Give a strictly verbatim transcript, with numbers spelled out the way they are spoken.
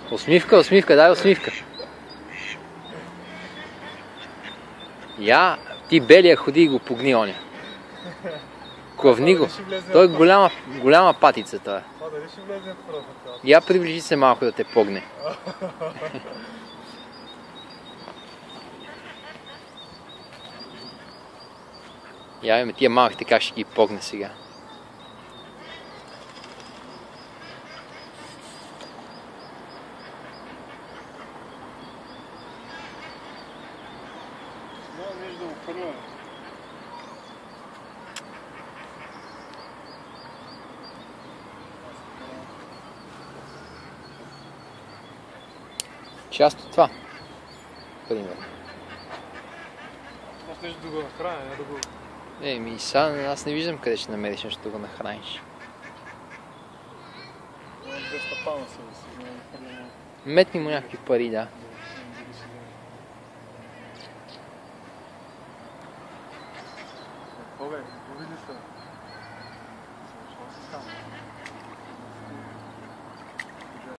Усмивка, усмивка, дай усмивка. Я, ти белия ходи и го погни оня. Клъвни го. Той е голяма, голяма патица това. А, дали ще влезе в пръвата? Я приближи се малко да те погне. Я имаме тия малките как ще ги погне сега. Част от това. Примерно. Аз нещо да го нахраня, не да го... Еми, сега аз не виждам къде ще намериш нещо да го нахраниш. двеста пана се да си. Метни му някакви пари, да. Обе, види се.